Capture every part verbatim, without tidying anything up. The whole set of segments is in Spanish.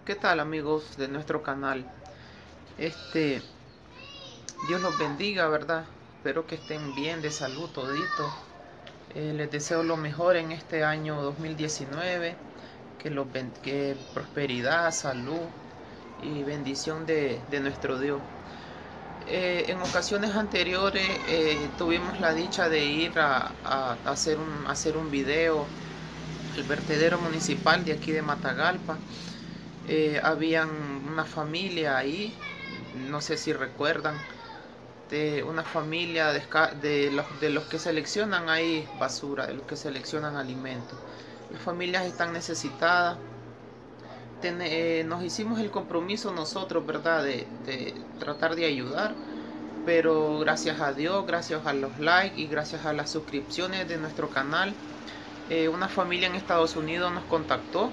¿Qué tal, amigos de nuestro canal? Este, Dios los bendiga, ¿verdad? Espero que estén bien de salud todito. Eh, les deseo lo mejor en este año dos mil diecinueve, que, los que prosperidad, salud y bendición de, de nuestro Dios. Eh, en ocasiones anteriores eh, tuvimos la dicha de ir a, a, a hacer un, a hacer un video al vertedero municipal de aquí de Matagalpa. Eh, habían una familia ahí, no sé si recuerdan, de una familia de, de, los, de los que seleccionan ahí basura, de los que seleccionan alimentos. Las familias están necesitadas. Ten, eh, nos hicimos el compromiso nosotros, ¿verdad?, de, de tratar de ayudar, pero gracias a Dios, gracias a los likes y gracias a las suscripciones de nuestro canal, eh, una familia en Estados Unidos nos contactó,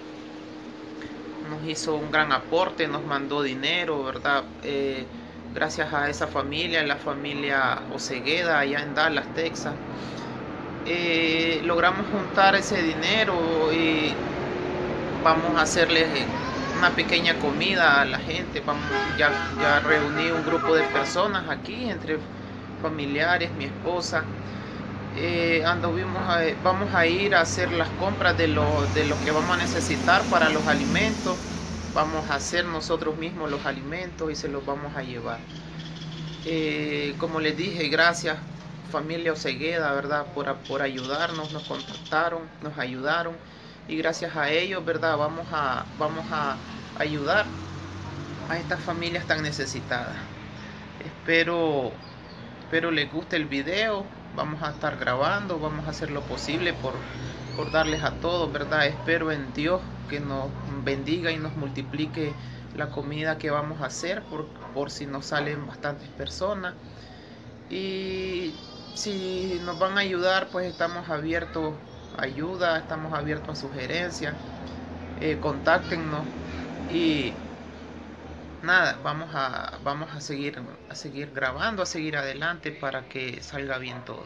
nos hizo un gran aporte, nos mandó dinero, ¿verdad? Eh, gracias a esa familia, la familia Osegueda, allá en Dallas, Texas, eh, logramos juntar ese dinero y vamos a hacerles una pequeña comida a la gente. Vamos, ya, ya reuní un grupo de personas aquí, entre familiares, mi esposa. Eh, anduvimos a, vamos a ir a hacer las compras de lo, de lo que vamos a necesitar para los alimentos. Vamos a hacer nosotros mismos los alimentos y se los vamos a llevar. Eh, como les dije, gracias familia Osegueda, ¿verdad?, por, por ayudarnos, nos contactaron, nos ayudaron y gracias a ellos, ¿verdad?, vamos a, vamos a ayudar a estas familias tan necesitadas. Espero, espero les guste el video. Vamos a estar grabando, vamos a hacer lo posible por, por darles a todos, ¿verdad? Espero en Dios que nos bendiga y nos multiplique la comida que vamos a hacer, por, por si nos salen bastantes personas. Y si nos van a ayudar, pues estamos abiertos a ayuda, estamos abiertos a sugerencias. Eh, contáctenos y nada, vamos a, vamos a seguir, a seguir grabando, a seguir adelante para que salga bien todo.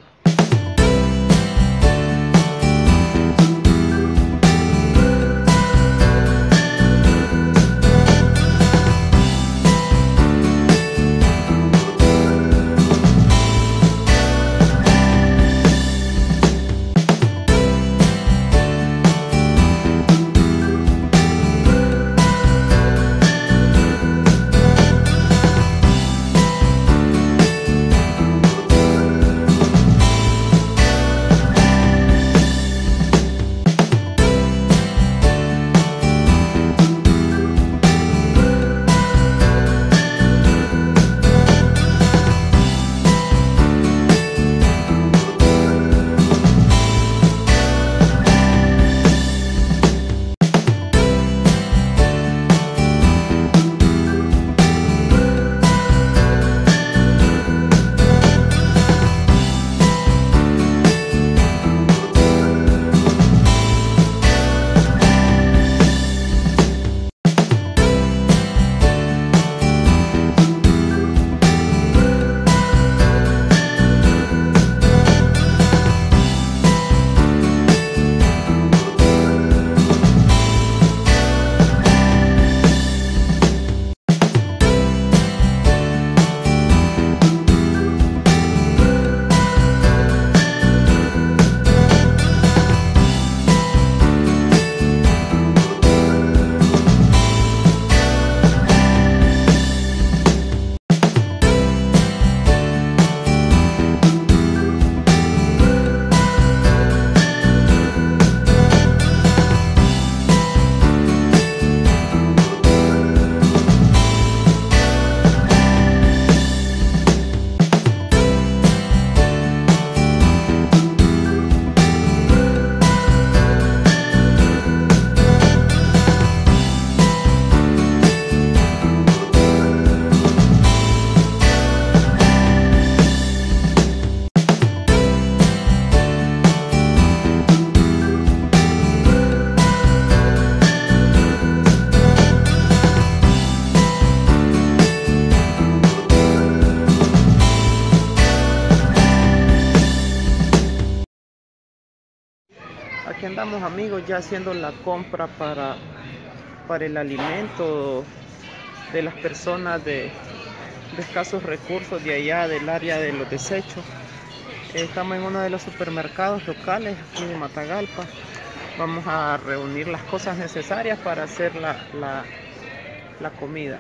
Aquí andamos, amigos, ya haciendo la compra para para el alimento de las personas de, de escasos recursos de allá del área de los desechos. Estamos en uno de los supermercados locales aquí de Matagalpa. Vamos a reunir las cosas necesarias para hacer la, la, la comida.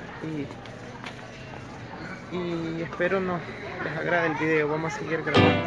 Y, y espero no les agrade el video. Vamos a seguir grabando.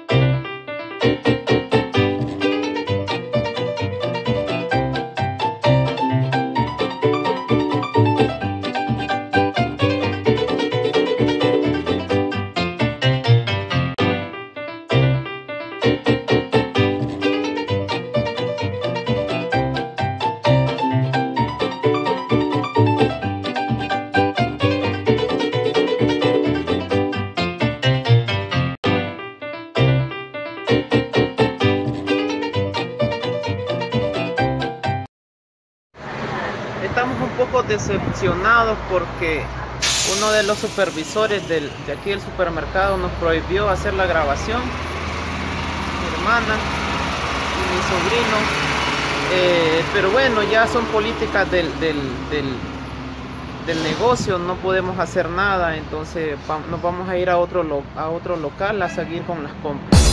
Estamos un poco decepcionados porque uno de los supervisores del, de aquí del supermercado nos prohibió hacer la grabación. Mi hermana y mi sobrino, eh, pero bueno, ya son políticas del, del, del, del negocio, no podemos hacer nada, entonces nos vamos a ir a otro, a otro local a seguir con las compras.